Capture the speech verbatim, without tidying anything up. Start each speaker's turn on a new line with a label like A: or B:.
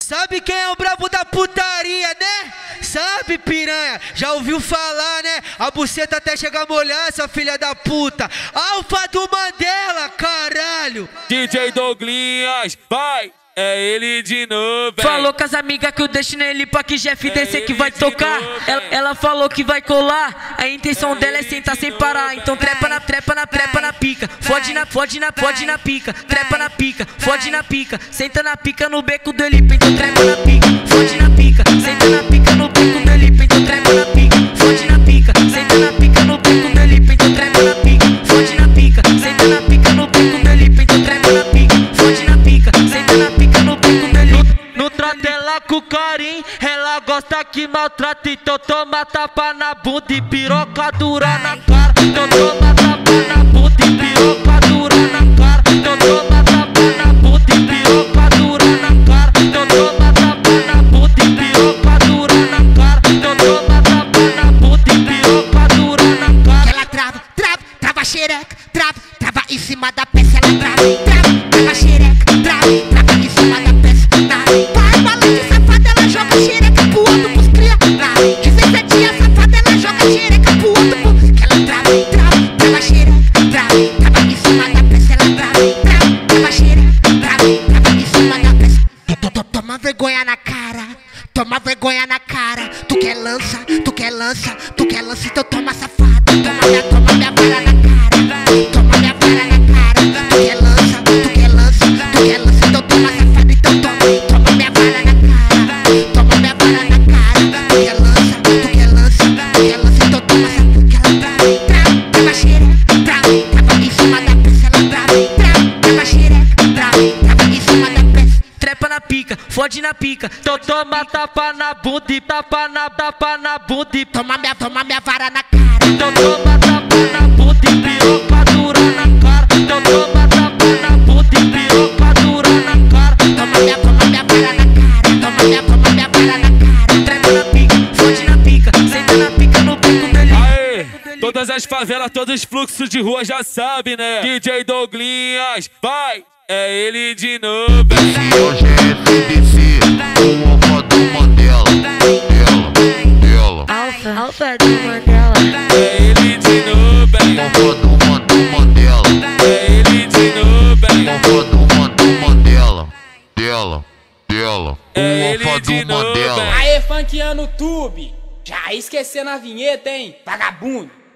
A: Sabe quem é o brabo da putaria, né? Sabe, piranha? Já ouviu falar, né? A buceta até chegar a molhar, essa filha da puta. Alfa do Mandela, caralho.
B: D J Douglinhas, vai! É ele de novo, véi.
C: Falou com as amigas que eu deixo nele pra que Jeff descer que vai tocar. Ela, ela falou que vai colar. A intenção dela é sentar sem parar. Então trepa na trepa na trepa na pica. Fode na fode na fode na pica. Trepa na pica, fode na pica. Senta na pica no beco do Elipa. Então trepa na pica, fode na pica. Senta na pica no beco do Elipa. Então trepa na pica, fode na pica. Senta na pica no beco do Elipa. Então trepa na pica, fode na pica. Senta na pica no beco do Elipa. Então trepa na pica, fode na pica. Senta na pica. No trato ela com carinho, ela gosta que maltrata. Então toma tapa na bunda e piroca dura na cara. Então toma tapa na bunda e piroca dura na cara. Então toma tapa na bunda e piroca dura na cara. Então toma tapa na bunda e piroca dura na cara. Então toma tapa na bunda e piroca dura na cara.
D: Ela trava, trava, trava a xereca, trava, trava em cima da peça. Ela trava, trava, trava a xereca, trava, trava em cima da peça. Vai, balante safada, ela joga a xereca pro outro pros cria. De seis a dia, safada, ela joga a xereca pro outro pros. Que ela trava, trava, trava a xereca, trava, trava em cima da peça. Ela trava, trava, trava a xereca, trava, trava em cima da peça. Toma vergonha na cara, toma vergonha na cara. Tu quer lança, tu quer lança, tu quer lança, então toma safada. Toma minha, toma minha vara na cara, toma minha vara na cara. Tu quer lança, tu quer lança, tu quer lança, então toma safada, então toma. Toma minha vara na cara, toma minha vara na cara. Tu quer lança, tu quer lança, tu quer lança, então toma safada. Que ela trava, trava, trava a xereca, trava, trava em cima da peça. Ela trava, trava, trava a xereca, trava, trava em cima da peça.
C: Trepa na pica, fode na pica. Então toma tapa na bunda e tapa na tapa na bunda e
D: toma minha, toma minha vara na cara.
C: Então toma tapa na bunda e piroca dura na cara. Então toma tapa na bunda e piroca dura na cara.
D: Toma minha, toma minha vara na cara. Toma minha, toma minha vara na cara.
C: Trepa na pica, fode na pica. Senta na pica no beco dele.
B: Aê, todas as favelas, todos os fluxos de rua já sabem, né? D J Douglinhas, vai! É ele de novo.
E: Esse hoje é F D C, o alfa do Mandela. Dela, dela.
C: Alfa, alfa do Mandela.
B: É ele de novo,
E: O alfa do Mandela.
B: É ele de novo,
E: O alfa do Mandela. Dela, dela.
B: É
E: O
B: ele
E: alfa
B: de
E: do
B: novo,
E: Mandela.
F: Aê, funkeando tube, já esquecendo a vinheta, hein, vagabundo.